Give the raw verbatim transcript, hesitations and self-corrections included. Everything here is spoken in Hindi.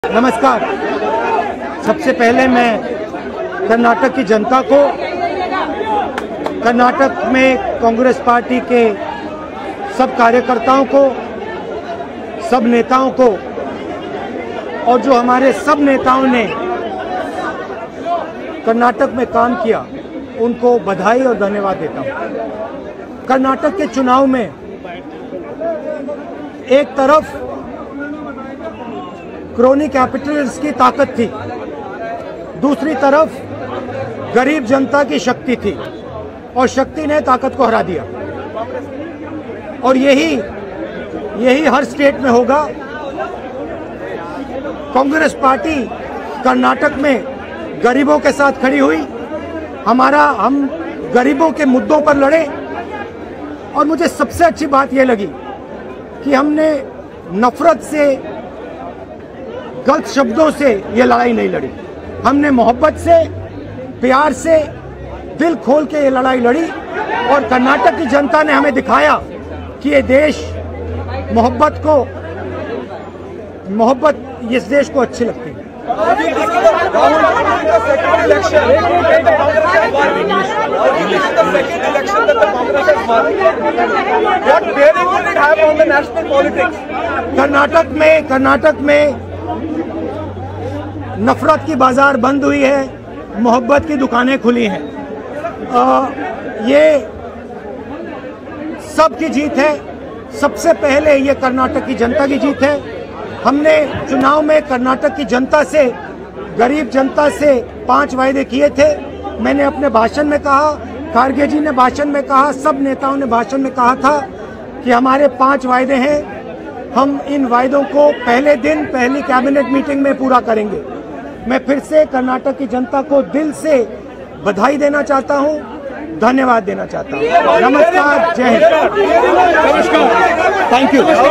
नमस्कार। सबसे पहले मैं कर्नाटक की जनता को, कर्नाटक में कांग्रेस पार्टी के सब कार्यकर्ताओं को, सब नेताओं को और जो हमारे सब नेताओं ने कर्नाटक में काम किया उनको बधाई और धन्यवाद देता हूं। कर्नाटक के चुनाव में एक तरफ क्रोनी कैपिटल्स की ताकत थी, दूसरी तरफ गरीब जनता की शक्ति थी और शक्ति ने ताकत को हरा दिया। और यही यही हर स्टेट में होगा। कांग्रेस पार्टी कर्नाटक में गरीबों के साथ खड़ी हुई, हमारा हम गरीबों के मुद्दों पर लड़े। और मुझे सबसे अच्छी बात यह लगी कि हमने नफरत से, गलत शब्दों से ये लड़ाई नहीं लड़ी। हमने मोहब्बत से, प्यार से, दिल खोल के ये लड़ाई लड़ी और कर्नाटक की जनता ने हमें दिखाया कि ये देश मोहब्बत को मोहब्बत इस देश को अच्छी लगती है। कर्नाटक में कर्नाटक में नफरत की बाजार बंद हुई है, मोहब्बत की दुकानें खुली हैं। आ, ये सबकी जीत है। सबसे पहले ये कर्नाटक की जनता की जीत है। हमने चुनाव में कर्नाटक की जनता से, गरीब जनता से पांच वायदे किए थे। मैंने अपने भाषण में कहा, खारगे जी ने भाषण में कहा, सब नेताओं ने भाषण में कहा था कि हमारे पांच वायदे हैं। हम इन वायदों को पहले दिन पहली कैबिनेट मीटिंग में पूरा करेंगे। मैं फिर से कर्नाटक की जनता को दिल से बधाई देना चाहता हूं, धन्यवाद देना चाहता हूं। नमस्कार, जय हिंद। Thank you.